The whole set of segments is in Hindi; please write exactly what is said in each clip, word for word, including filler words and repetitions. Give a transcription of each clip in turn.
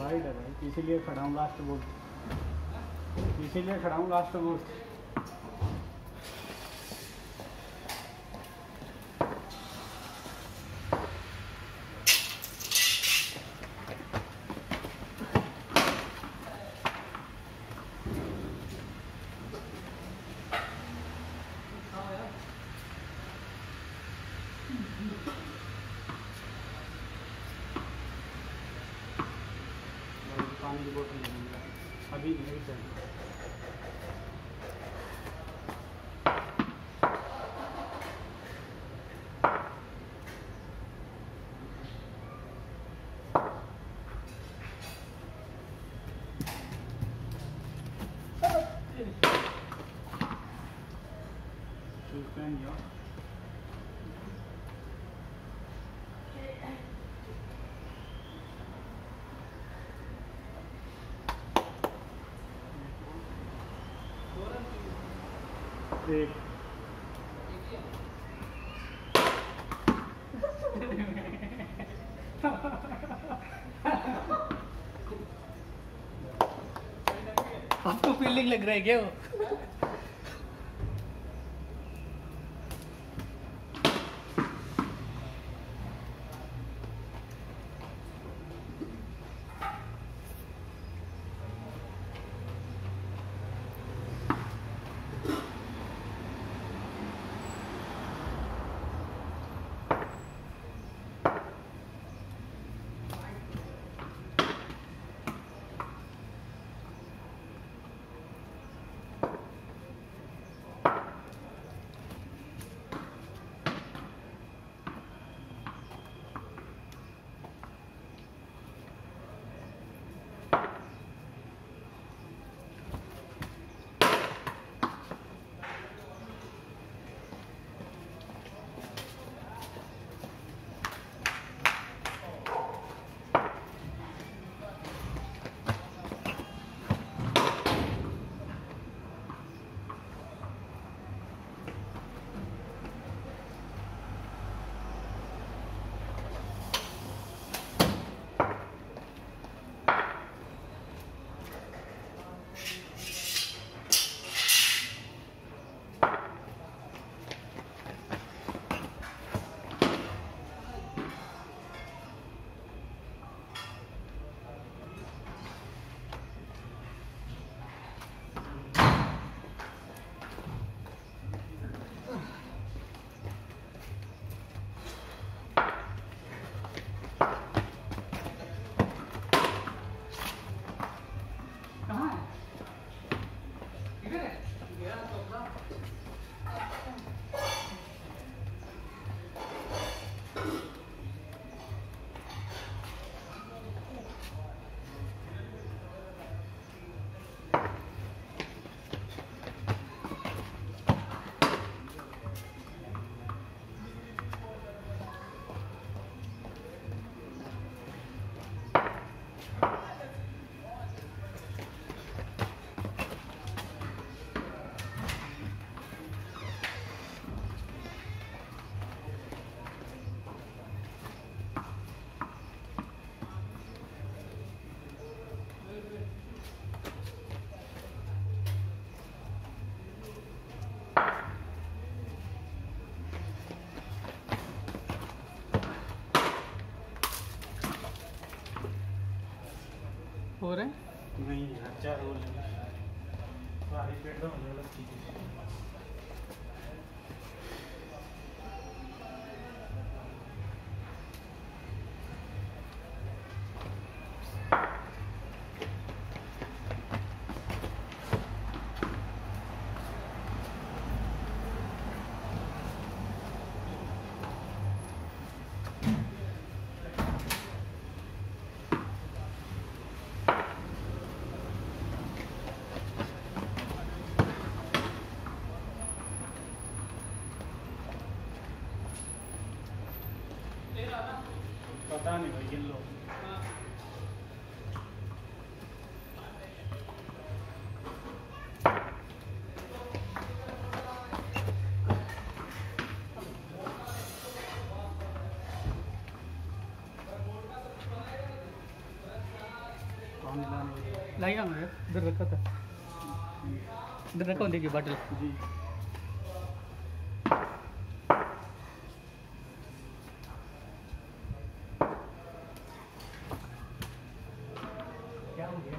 वाइड है भाई, इसीलिए खड़ा हूँ लास्ट बोर्ड, इसीलिए खड़ा हूँ लास्ट बोर्ड। पानी की बोतल लेंगे अभी नहीं चाहिए। एक आपको फीलिंग लग रहा है क्या वो? हो रहे नहीं अच्छा रोल सारी पेड़ अलग चीज़। पता नहीं भाई गिन लो। पानी लाने लाएगा मैं इधर रखा था, इधर रखा देखिए बॉटल। जी। क्या हो गया?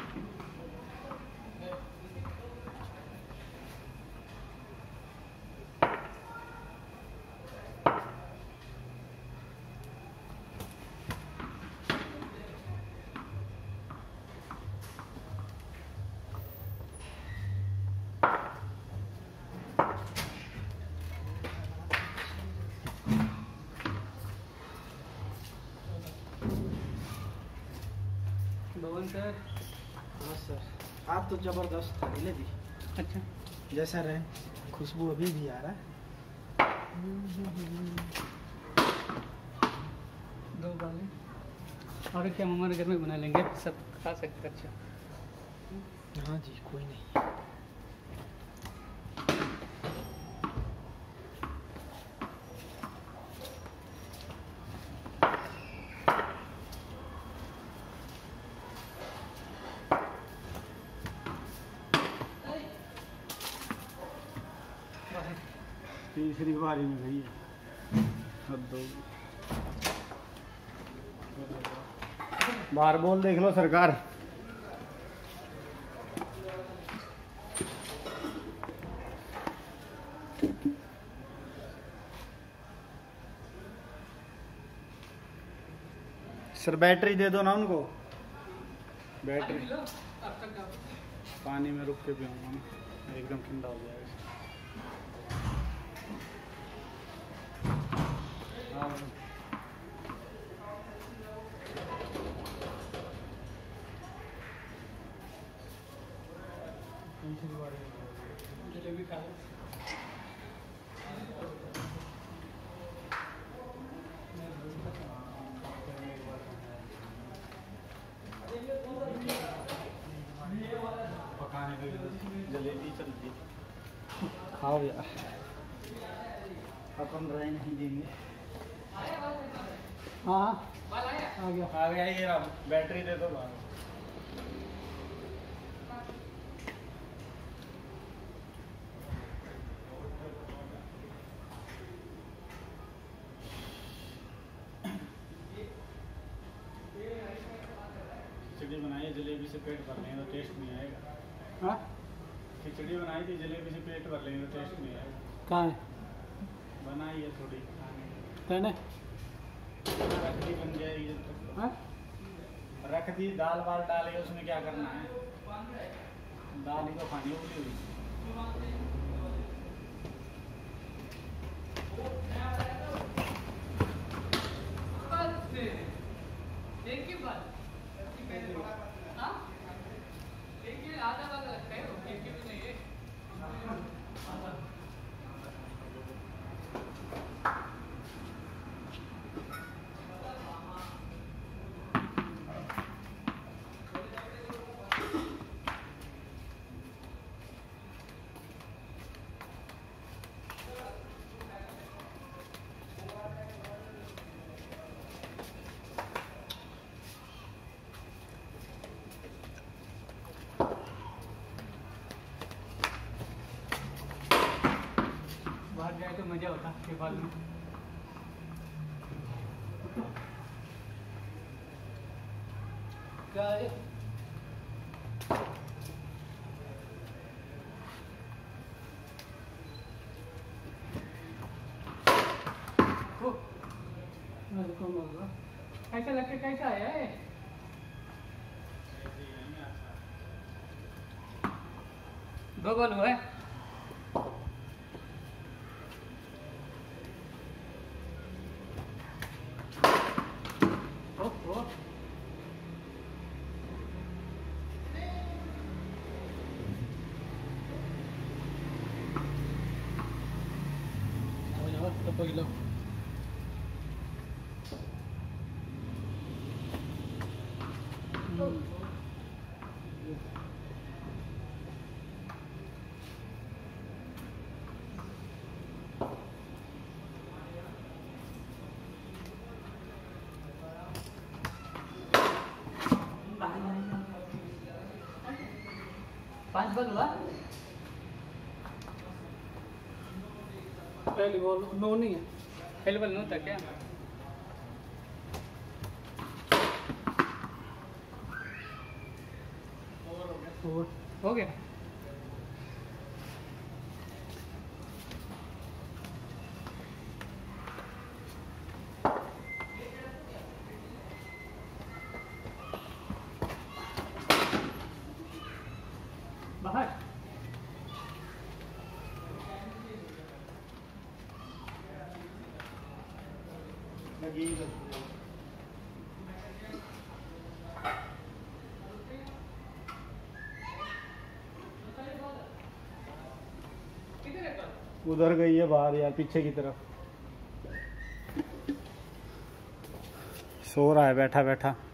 भवन सर। हाँ सर, आप तो जबरदस्त हिले दी। अच्छा, जैसा रहे, खुशबू अभी भी आ रहा है। दो बाले और क्या हमारे घर में बना लेंगे, सब खा सकते। अच्छा हाँ जी, कोई नहीं। तीसरी बारी में गई है। हद हो गई। बाहर बोल देख लो सरकार। सर बैटरी दे दो ना उनको, बैटरी। पानी में रुक के पीऊंगा ना, एकदम ठंडा हो जाएगा। हाँ जलेबी खा लो। पकाने के लिए जलेबी चलती। खाओ यार, अपन रह नहीं देंगे। हाँ आ गया। आ गया ये रहा, बैटरी दे दो बाहर। खिचड़ी बनाई जलेबी से पेट भर लेंगे तो टेस्ट नहीं आएगा। हाँ खिचड़ी बनाई थी जलेबी से पेट भर लेंगे तो टेस्ट नहीं आएगा। कहाँ है? बनाई है थोड़ी, कहने रख दी बन जाएगी जब तक। हाँ रख दी, दाल वाल डाली उसमें क्या करना है, दाल ही तो खानी उबली हुई। एक ही बात हाँ एक ही आधा बात लगता है, एक ही भी नहीं है। बाहर जाए तो मजा होता के बाद में। क्या है? ओ, मेरे को मर गया। कैसा लग के कैसा आया है? दो गोल हुआ है। ओहो हो जाओ तो कोई लो। बाहर पांच बॉल हुआ। पहली बॉल नो नहीं है। पहली बॉल नो था क्या? और हो गया। बाहर लगी उधर गई है बाहर यार, पीछे की तरफ सो रहा है बैठा बैठा।